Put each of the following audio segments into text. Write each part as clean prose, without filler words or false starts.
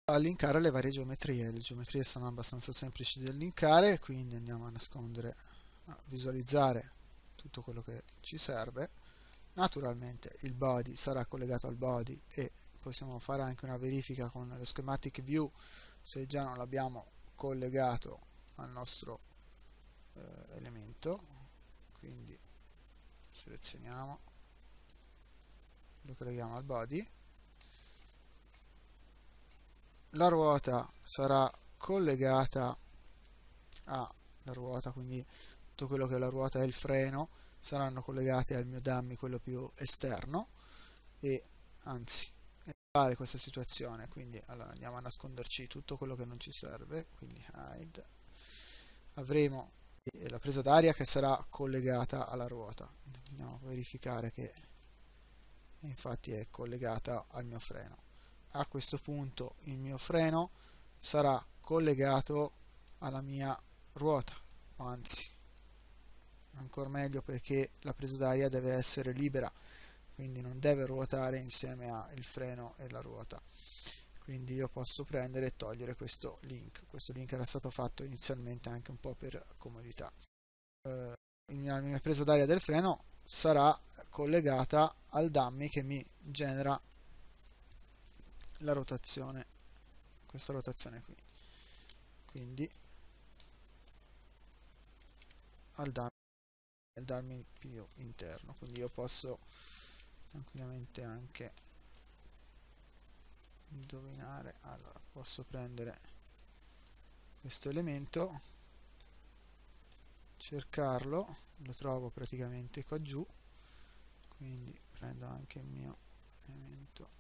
a linkare le varie geometrie. Le geometrie sono abbastanza semplici da linkare, quindi andiamo a nascondere, a visualizzare tutto quello che ci serve. Naturalmente il body sarà collegato al body e possiamo fare anche una verifica con lo schematic view se già non l'abbiamo collegato al nostro elemento. Quindi selezioniamo, lo colleghiamo al body. La ruota sarà collegata alla ruota, quindi tutto quello che è la ruota e il freno saranno collegati al mio dummy, quello più esterno, e anzi fare questa situazione, quindi allora andiamo a nasconderci tutto quello che non ci serve, quindi hide. Avremo la presa d'aria che sarà collegata alla ruota, andiamo a verificare che infatti è collegata al mio freno. A questo punto il mio freno sarà collegato alla mia ruota, anzi ancora meglio, perché la presa d'aria deve essere libera, quindi non deve ruotare insieme al freno e la ruota. Quindi io posso prendere e togliere questo link. Questo link era stato fatto inizialmente anche un po' per comodità. La mia presa d'aria del freno sarà collegata al dummy che mi genera la rotazione, questa rotazione qui, quindi al dummy più interno. Quindi io posso tranquillamente anche indovinare, allora posso prendere questo elemento, cercarlo, lo trovo praticamente qua giù, quindi prendo anche il mio elemento,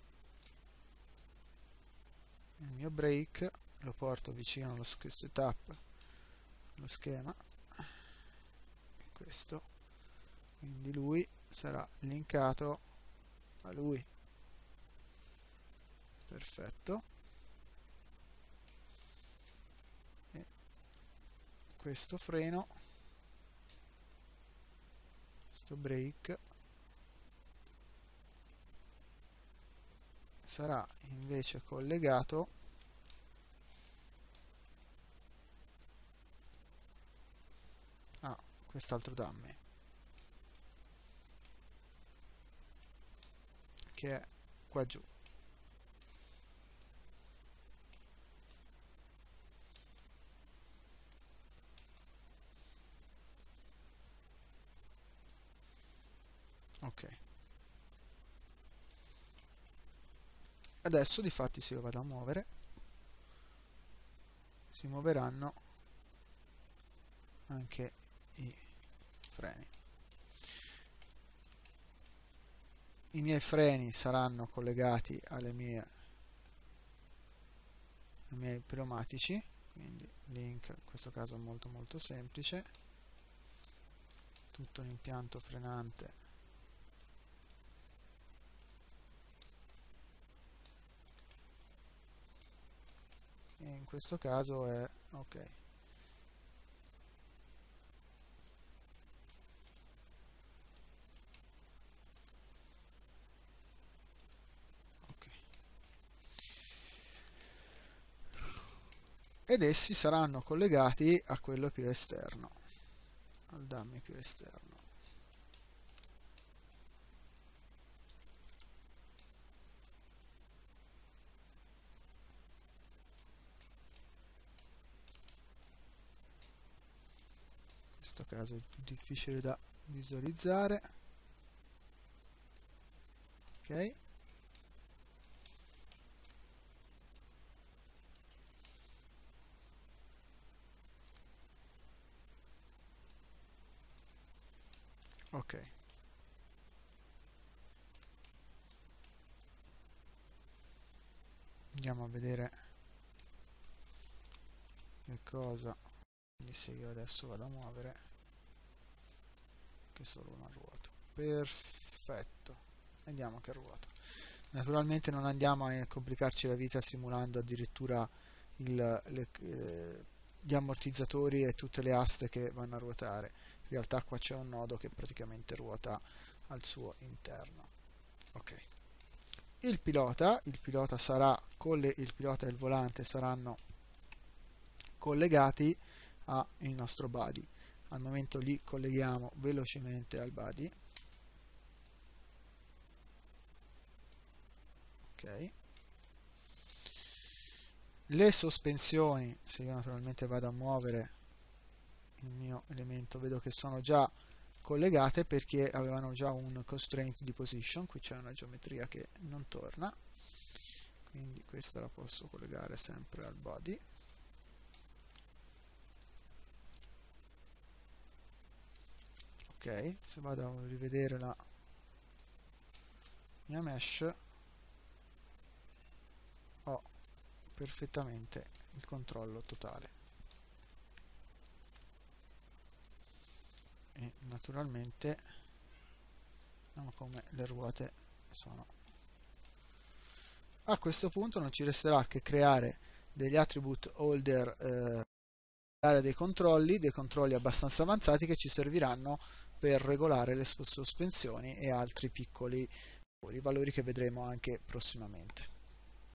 il mio break, lo porto vicino allo setup, allo schema, questo, quindi lui sarà linkato a lui. Perfetto. E questo freno, questo brake sarà invece collegato a quest'altro dummy che è qua giù. Ok, adesso di fatti se io vado a muovere si muoveranno anche i freni. I miei freni saranno collegati ai miei pneumatici, quindi link in questo caso molto semplice, tutto un impianto frenante e in questo caso è ok. Ed essi saranno collegati a quello più esterno, al dummy più esterno. In questo caso è più difficile da visualizzare. Ok. Ok. Andiamo a vedere che cosa. Quindi se io adesso vado a muovere, che solo una ruota. Perfetto. Andiamo che ruota. Naturalmente non andiamo a complicarci la vita simulando addirittura gli ammortizzatori e tutte le aste che vanno a ruotare. In realtà qua c'è un nodo che praticamente ruota al suo interno. Ok. il pilota sarà il pilota e il volante saranno collegati al nostro body. Al momento li colleghiamo velocemente al body. Ok. Le sospensioni, se io naturalmente vado a muovere il mio elemento, vedo che sono già collegate perché avevano già un constraint di position. Qui c'è una geometria che non torna, quindi questa la posso collegare sempre al body. Ok, se vado a rivedere la mia mesh ho perfettamente il controllo totale e naturalmente vediamo come le ruote sono. A questo punto non ci resterà che creare degli attribute holder, dei controlli abbastanza avanzati che ci serviranno per regolare le sospensioni e altri piccoli valori che vedremo anche prossimamente.